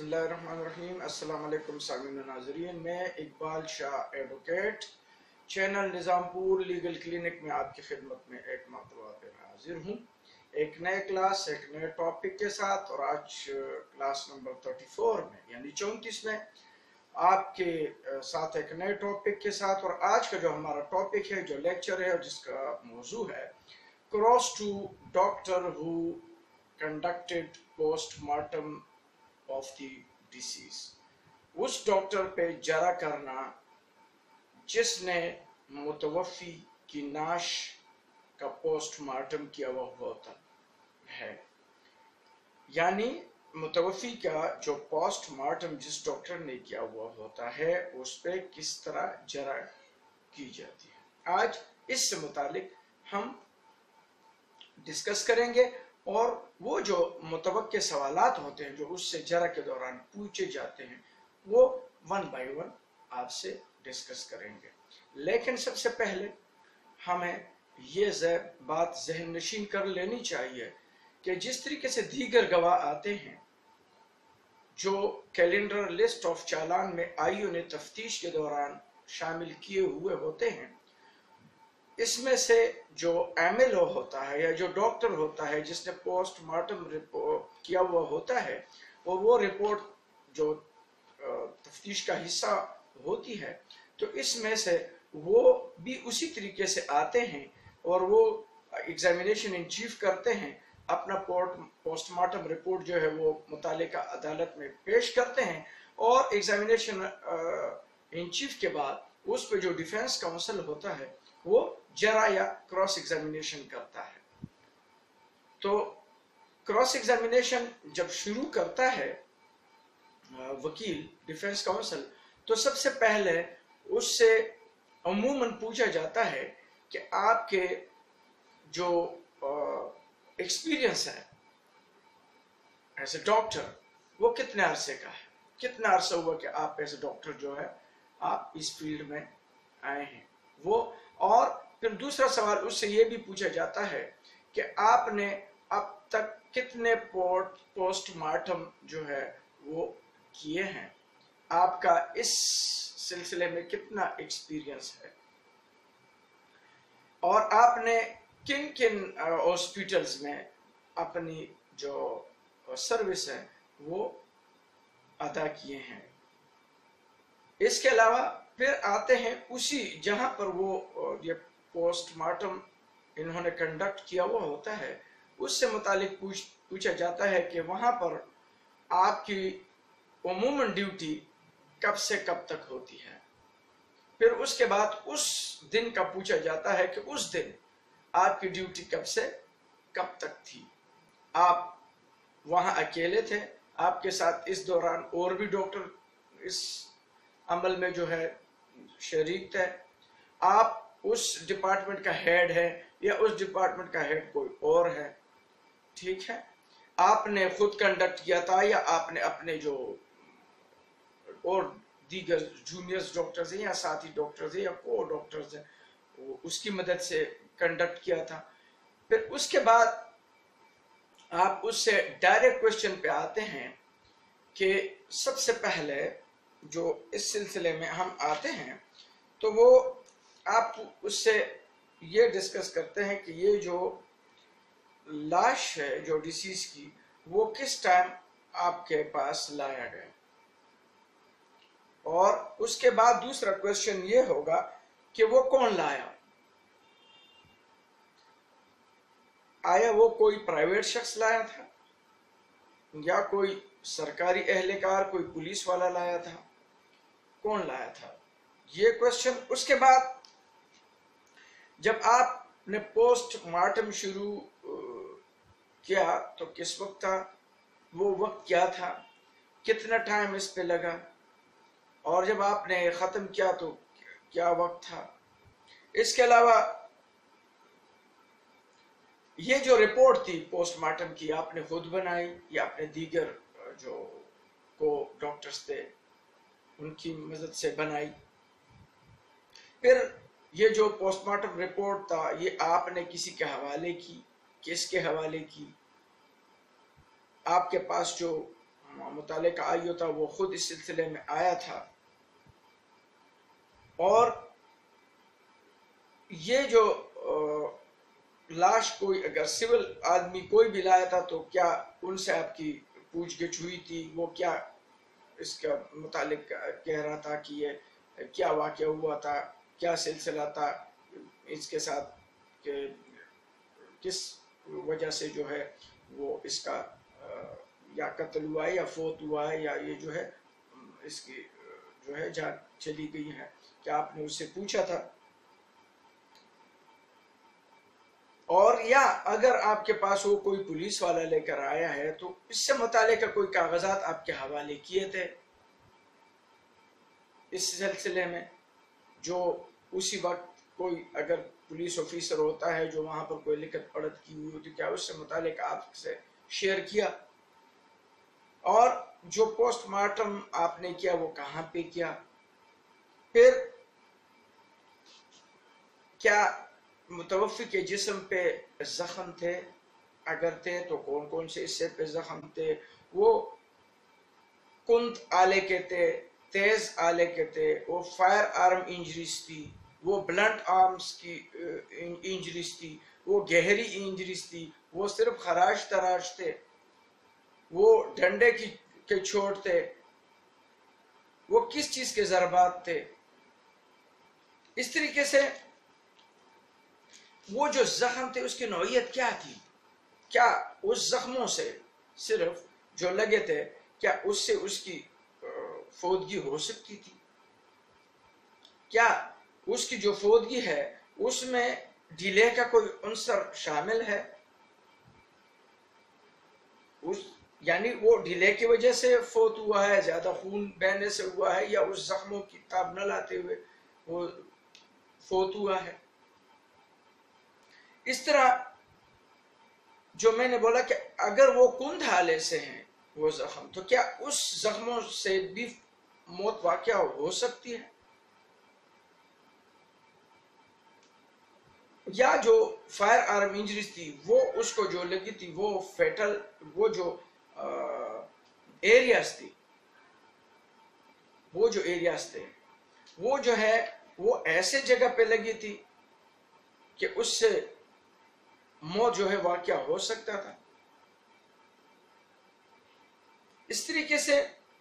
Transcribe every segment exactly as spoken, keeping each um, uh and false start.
बिस्मिल्लाहिर्रहमानिर्रहीम। अस्सलाम वालेकुम सामीन नाज़रीन, मैं Iqbal Shah advocate channel Nizampur legal clinic में आपकी खिदमत में एक मरतबा फिर हाजिर हूँ, एक नए क्लास एक नए टॉपिक के साथ। और आज क्लास नंबर चौंतीस में यानी चौंतीस में आपके साथ एक नए टॉपिक के साथ। और आज का जो हमारा टॉपिक है, जो लेक्चर है, जिसका मौजू है cross to doctor who conducted postmortem of the disease. उस डॉक्टर पे जरा करना जिसने मुतवफ़ी की नाश का पोस्टमार्टम किया हुआ होता है, यानी मुतवफ़ी का जो पोस्टमार्टम जिस डॉक्टर ने किया हुआ होता है उस पे किस तरह जरा की जाती है। आज इससे मुतालिक हम डिस्कस करेंगे और वो जो मुतवक्के सवालात होते हैं जो उससे जरा के दौरान पूछे जाते हैं वो वन बाय वन आपसे डिस्कस करेंगे। लेकिन सबसे पहले हमें ये बात ज़हन नशीन कर लेनी चाहिए कि जिस तरीके से दीगर गवाह आते हैं जो कैलेंडर लिस्ट ऑफ चालान में आईओ ने तफ्तीश के दौरान शामिल किए हुए होते हैं, इसमें से जो एमएलओ होता है या जो डॉक्टर होता है जिसने पोस्टमार्टम रिपोर्ट किया हुआ होता है और वो रिपोर्ट जो तफ्तीश का हिस्सा होती है, तो इसमें से वो भी उसी तरीके से आते हैं और वो एग्जामिनेशन इन चीफ करते हैं, अपना पोस्टमार्टम रिपोर्ट जो है वो मुतालिका अदालत में पेश करते हैं और एग्जामिनेशन इन चीफ के बाद उस पर जो डिफेंस काउंसिल होता है वो जरा या क्रॉस एग्जामिनेशन करता है। तो क्रॉस एग्जामिनेशन जब शुरू करता है वकील डिफेंस काउंसिल, तो सबसे पहले उससे अमूमन पूछा जाता है कि आपके जो एक्सपीरियंस है एज ए डॉक्टर वो कितने अरसे का है, कितना अरसा हुआ कि आप एज ए डॉक्टर जो है आप इस फील्ड में आए हैं वो। और फिर दूसरा सवाल उससे ये भी पूछा जाता है कि आपने अब तक कितने पोस्टमार्टम जो है वो किए हैं, आपका इस सिलसिले में कितना एक्सपीरियंस है और आपने किन किन हॉस्पिटल्स में अपनी जो सर्विस है वो अदा किए हैं। इसके अलावा फिर आते हैं उसी जहां पर वो ये पोस्टमार्टम इन्होंने कंडक्ट किया हुआ होता है उससे मुतालिक पूछ पूछा जाता है कि वहां पर आपकी अमूमन ड्यूटी कब से कब तक होती है। फिर उसके बाद उस दिन का पूछा जाता है कि उस दिन आपकी ड्यूटी कब से कब तक थी, आप वहां अकेले थे, आपके साथ इस दौरान और भी डॉक्टर इस अमल में जो है शरीक थे, आप उस डिपार्टमेंट का हेड है या उस डिपार्टमेंट का हेड कोई और है, ठीक है, आपने खुद कंडक्ट किया था या आपने अपने जो और दीगर जूनियर्स डॉक्टर्स हैं या साथी डॉक्टर्स हैं या को डॉक्टर्स हैं वो उसकी मदद से कंडक्ट किया था। फिर उसके बाद आप उससे डायरेक्ट क्वेश्चन पे आते हैं कि सबसे पहले जो इस सिलसिले में हम आते हैं तो वो आप उससे ये डिस्कस करते हैं कि ये जो लाश है जो डिसीज की वो किस टाइम आपके पास लाया गया। और उसके बाद दूसरा क्वेश्चन ये होगा कि वो कौन लाया, आया वो कोई प्राइवेट शख्स लाया था या कोई सरकारी एहलकार कोई पुलिस वाला लाया था, कौन लाया था, ये क्वेश्चन। उसके बाद जब आपने पोस्टमार्टम शुरू किया तो किस वक्त था, वो वक्त क्या था, कितना टाइम इस पे लगा, और जब आपने ख़त्म किया तो क्या वक्त था। इसके अलावा ये जो रिपोर्ट थी पोस्टमार्टम की आपने खुद बनाई या आपने दीगर जो को डॉक्टर्स थे उनकी मदद से बनाई। फिर ये जो पोस्टमार्टम रिपोर्ट था ये आपने किसी के हवाले की, किसके हवाले की, आपके पास जो مطالعے کا آئی ہوتا وہ خود اس سلسلے میں آیا تھا، اور یہ جو لاش کوئی اگر سول آدمی کوئی بھی لایا تھا تو کیا ان سے آپ کی پوچھ گچھ ہوئی تھی؟ وہ کیا اس کا متعلق کہہ رہا تھا کہ یہ کیا واقعہ ہوا تھا، کیا سلسلہ تھا اس کے ساتھ، کہ کس وجہ سے جو ہے وہ اس کا یا قتل ہوا ہے یا فوت ہوا ہے، یا یہ جو ہے اس کی جو ہے جان چلی گئی ہے؟ کیا آپ نے اس سے پوچھا تھا؟ اور یا اگر آپ کے پاس وہ کوئی پولیس والا لے کر آیا ہے تو اس سے متعلق کا کوئی کاغذات آپ کے حوالے کیے تھے اس سلسلے میں، جو اسی وقت کوئی اگر پولیس آفیسر ہوتا ہے جو وہاں پر کوئی لکھت پڑھت کی ہوئی ہوتی، کیا اس سے متعلق آپ سے شیئر کیا؟ اور جو پوسٹ مارٹم آپ نے کیا وہ کہاں پہ کیا؟ پھر کیا متوفی کے جسم پہ زخم تھے؟ اگر تھے تو کون کون سے حصے پہ زخم تھے؟ وہ کند آلے کے تھے، تیز آلے کے تھے، وہ فائر آرم انجریز تھی، وہ بلنٹ آرمز کی انجریز تھی، وہ گہری انجریز تھی، وہ صرف خراش تراش تھے، وہ ڈنڈے کی کے چوٹ تھے، وہ کس چیز کے ضربات تھے؟ اس طریقے سے وہ جو زخم تھے اس کی نوعیت کیا تھی؟ کیا اس زخموں سے صرف جو لگے تھے کیا اس سے اس کی فوتگی ہو سکتی تھی؟ کیا اس کی جو فوتگی ہے اس میں ڈیلے کا کوئی عنصر شامل ہے؟ اس یعنی وہ ڈیلے کی وجہ سے فوت ہوا ہے، زیادہ خون بہنے سے ہوا ہے، یا اس زخموں کی تاب نہ لاتے ہوئے وہ فوت ہوا ہے؟ اس طرح جو میں نے بولا کہ اگر وہ کند حالے سے ہیں وہ زخم، تو کیا اس زخموں سے بھی موت واقع ہو سکتی ہے؟ یا جو فائر آرم انجریز تھی وہ اس کو جو لگی تھی وہ فیٹل، وہ جو ایریاز تھی، وہ جو ایریاز تھے وہ جو ہے وہ ایسے جگہ پہ لگی تھی کہ اس سے موت جو ہے واقع ہو سکتا تھا؟ اس طریقے سے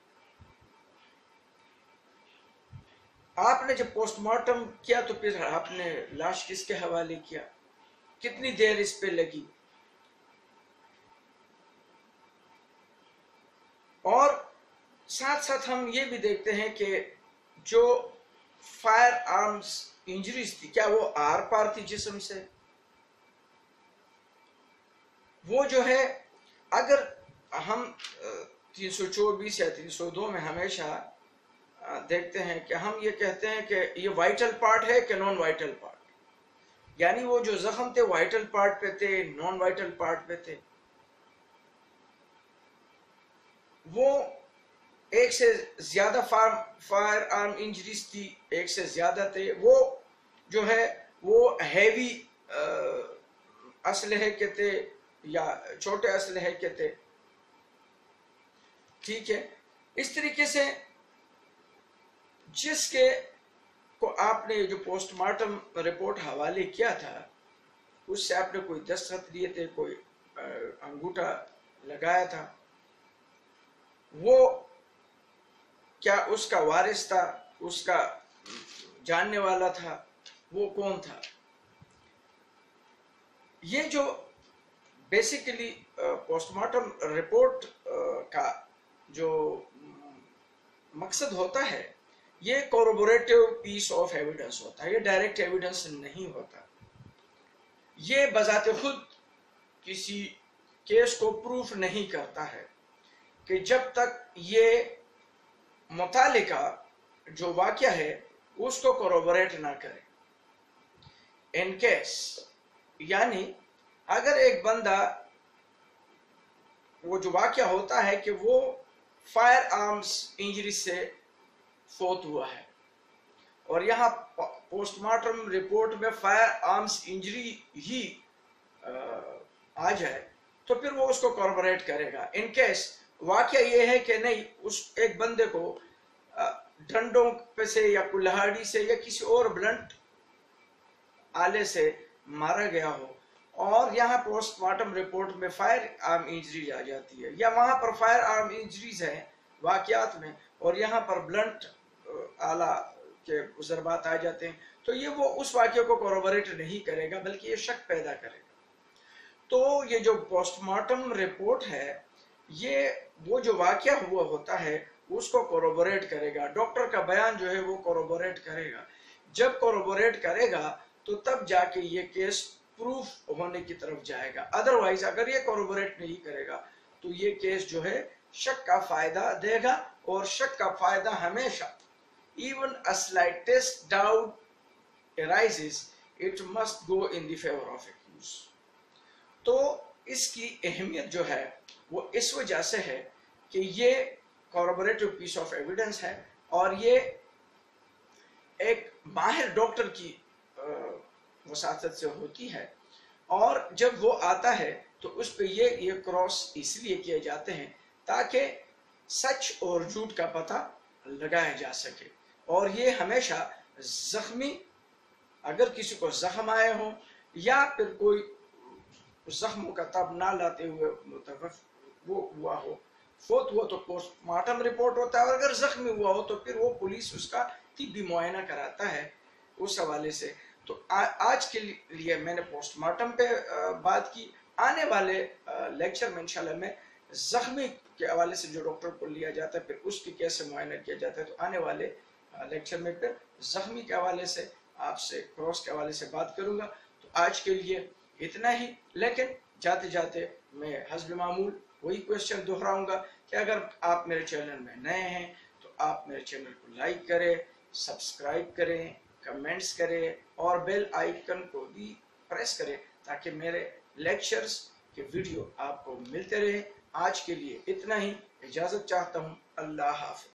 آپ نے جب پوسٹ مارٹم کیا تو پھر آپ نے لاش کس کے حوالے کیا؟ کتنی دیر اس پہ لگی؟ اور ساتھ ساتھ ہم یہ بھی دیکھتے ہیں کہ جو فائر آرمز انجریز تھی کیا وہ آر پار تھی جسم سے؟ وہ جو ہے اگر ہم تین سو چوبیس یا تین سو دو میں ہمیشہ دیکھتے ہیں کہ ہم یہ کہتے ہیں کہ یہ وائٹل پارٹ ہے کہ نان وائٹل پارٹ، یعنی وہ جو زخم تھے وائٹل پارٹ پہ تھے نان وائٹل پارٹ پہ تھے، وہ ایک سے زیادہ فائر آرم انجریز تھی، ایک سے زیادہ تھے، وہ جو ہے وہ ہیوی اسلحے کے تھے یا چھوٹے اسلحے کے تھے، ٹھیک ہے؟ اس طریقے سے جس کے کو آپ نے جو پوسٹ مارٹم رپورٹ حوالے کیا تھا اس سے آپ نے کوئی دستخط لیے تھے، کوئی انگوٹھا لگایا تھا، وہ کیا اس کا وارث تھا، اس کا جاننے والا تھا، وہ کون تھا؟ یہ جو بیسیکلی پوسٹ مارٹم رپورٹ کا جو مقصد ہوتا ہے یہ کوروبوریٹو پیس آف ایویڈنس ہوتا ہے، یہ ڈائریکٹ ایویڈنس نہیں ہوتا، یہ بذات خود کسی کیس کو پروف نہیں کرتا ہے کہ جب تک یہ متعلقہ جو واقعہ ہے اس کو کوروبوریٹ نہ کرے۔ ان کیس یعنی اگر ایک بندہ وہ جو واقعہ ہوتا ہے کہ وہ فائر آرمز انجری سے فوت ہوا ہے اور یہاں پوسٹ مارٹم رپورٹ میں فائر آرمز انجری ہی آ جائے تو پھر وہ اس کو کوروبوریٹ کرے گا۔ ان کیس वाकया ये है कि नहीं, उस एक बंदे को डंडों पे से या कुल्हाड़ी से या किसी और ब्लंट आले से मारा गया हो, और यहाँ पोस्टमार्टम रिपोर्ट में फायर आर्म इंजरीज आ जाती है, या वहाँ पर फायर आर्म इंजरीज हैं वाकयात में, और यहाँ पर ब्लंट आला के ज़रबात आ जाते हैं, तो ये वो उस वाक़े को कोरोबोरेट नहीं करेगा, बल्कि ये शक पैदा करेगा। तो ये जो पोस्टमार्टम रिपोर्ट है, ये वो जो वाक़या हुआ होता है उसको कोरोबोरेट करेगा, डॉक्टर का बयान जो है वो कोरोबोरेट करेगा। जब कोरोबोरेट करेगा तो तब जाके ये केस प्रूफ होने की तरफ जाएगा। अदरवाइज अगर ये कोरोबोरेट नहीं करेगा तो ये केस जो है शक का फायदा देगा, और शक का फायदा हमेशा, even a slightest doubt arises, it must go in the favor of accused। तो इसकी अहमियत जो है वो इस वजह से है कि ये corroborative piece of evidence है, और ये एक माहिर डॉक्टर की वसातत से होती है, और जब वो आता है तो उस पे ये ये क्रॉस इसलिए किए जाते हैं ताकि सच और झूठ का पता लगाया जा सके। और ये हमेशा जख्मी, अगर किसी को जख्म आए हो या फिर कोई जख्मों का तब ना लाते हुए मुतवफ़ वो हुआ हो, फोत हुआ, तो पोस्टमार्टम रिपोर्ट होता है, और अगर जख्मी हुआ हो तो फिर वो पुलिस उसका तिब्बी मुआयना कराता है उस हवाले से। तो आ, आज के लिए मैंने पोस्टमार्टम पे बात की। आने वाले लेक्चर में इंशाल्लाह मैं जख्मी के हवाले से जो डॉक्टर को लिया जाता है फिर उसकी कैसे मुआयना किया जाता है, तो आने वाले लेक्चर में फिर जख्मी के हवाले से आपसे क्रॉस के हवाले से बात करूंगा। तो आज के लिए इतना ही, लेकिन जाते जाते मैं हस्ब मामूल वही क्वेश्चन दोहराऊंगा कि अगर आप मेरे चैनल में नए हैं तो आप मेरे चैनल को लाइक करें, सब्सक्राइब करें, कमेंट्स करें, और बेल आइकन को भी प्रेस करें ताकि मेरे लेक्चर्स के वीडियो आपको मिलते रहे। आज के लिए इतना ही, इजाज़त चाहता हूँ। अल्लाह हाफ़िज़।